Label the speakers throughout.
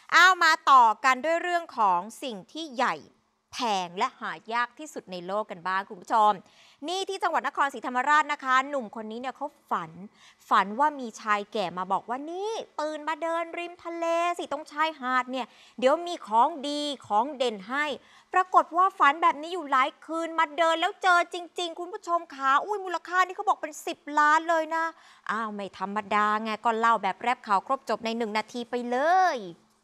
Speaker 1: มาต่อกันด้วยเรื่องของสิ่งที่ใหญ่แพงและหายากที่สุดในโลกกันบ้างคุณผู้ชมนี่ที่จังหวัดนครศรีธรรมราชนะคะหนุ่มคนนี้เนี่ยเขาฝันว่ามีชายแก่มาบอกว่านี่ตื่นมาเดินริมทะเลสิตรงชายหาดเนี่ยเดี๋ยวมีของดีของเด่นให้ปรากฏว่าฝันแบบนี้อยู่หลายคืนมาเดินแล้วเจอจริงๆคุณผู้ชมขามูลค่านี่เขาบอกเป็น10 ล้านเลยนะไม่ธรรมดาไงก็เล่าแบบแรปข่าวครบจบใน1 นาทีไปเลย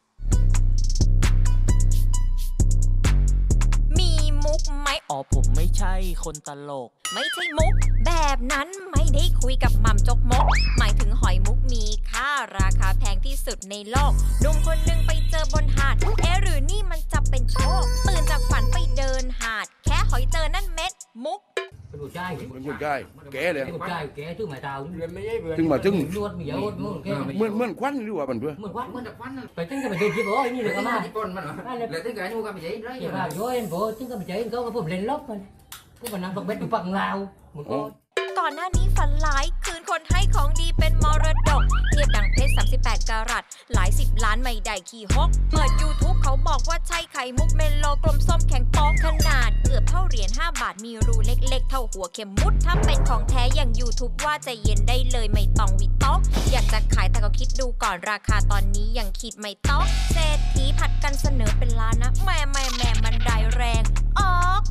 Speaker 1: มุกไหม
Speaker 2: ผมไม่ใช่คนตลก
Speaker 1: ไม่ใช่มุกแบบนั้นไม่ได้คุยกับหม่ำจกมกหมายถึงหอยมุกมีค่าราคาแพงที่สุดในโลกหนุ่มคนหนึ่งไปเจอบนหาดหรือนี่มันจะเป็นโชคตื่นจากฝันไปเดินหาดแค่หอยเจอนั่นเม็ดมุก
Speaker 3: เป็นผู้ชาย
Speaker 4: แกเลย
Speaker 3: ผู้ชายแกถึงหมายตา
Speaker 4: ถึงมาถึง
Speaker 3: นวดมีเยอะ
Speaker 4: เหมือนควันหรือว่ามันเพื่อ
Speaker 3: เหมือนควันไปถึงก็ไปดูที่บ่อยนี่เลยก็มา
Speaker 5: ที่ปนมันเลยถึงก็อยู่กับใจได้
Speaker 3: ยังไงโอ้ยบ่ถึงก็ไปเจอเขาผมเล่นลบมันพวกมันนั่งตกเบ็ดอยู่ฝั่งลาวเหมือน
Speaker 1: ก่อนหน้านี้ฝันหลายคืนคนให้ของดีเป็นมรดกเงียบดังเพชร38 กะรัตหลาย10 ล้านไม่ได้ขี้ฮกเปิด YouTube เขาบอกว่าใช่ไข่มุกเมโลกลมส้มแข็งโป๊กขนาดเกือบเท่าเหรียญ5 บาทมีรูเล็กๆเท่าหัวเข็มมุดถ้าเป็นของแท้อย่าง YouTube ว่าใจเย็นได้เลยไม่ต้องวิตกอยากจะขายแต่ก็คิดดูก่อนราคาตอนนี้ยังคิดไม่ตกเศรษฐีผัดกันเสนอเป็นล้านนะแม่มันได้แรงออก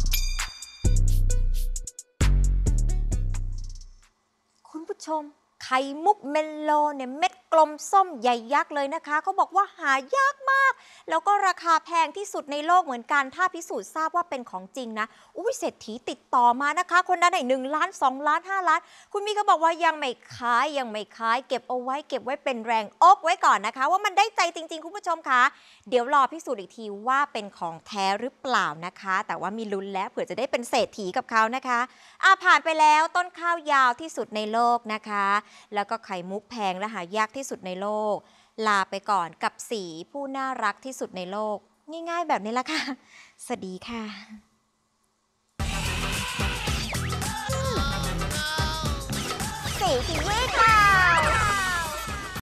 Speaker 1: คุณผู้ชมไข่มุกเมลโลเนี่ยเม็ดกลมส้มใหญ่ยักษ์เลยนะคะเขาบอกว่าหายากมากแล้วก็ราคาแพงที่สุดในโลกเหมือนกันถ้าพิสูจน์ทราบว่าเป็นของจริงนะเศรษฐีติดต่อมานะคะคนนั้นไหน1 ล้าน2 ล้าน5 ล้านคุณมีก็บอกว่ายังไม่ขายเก็บเอาไว้เป็นแรงอกไว้ก่อนนะคะว่ามันได้ใจจริงๆคุณผู้ชมคะเดี๋ยวรอพิสูจน์อีกทีว่าเป็นของแท้หรือเปล่านะคะแต่ว่ามีลุ้นแล้วเผื่อจะได้เป็นเศรษฐีกับเขานะคะผ่านไปแล้วต้นข้าวยาวที่สุดในโลกนะคะแล้วก็ไข่มุกแพงและหายากที่สุดในโลกลาไปก่อนกับสีผู้น่ารักที่สุดในโลกง่ายๆแบบนี้ละค่ะสวัสดีค่ะสีเว้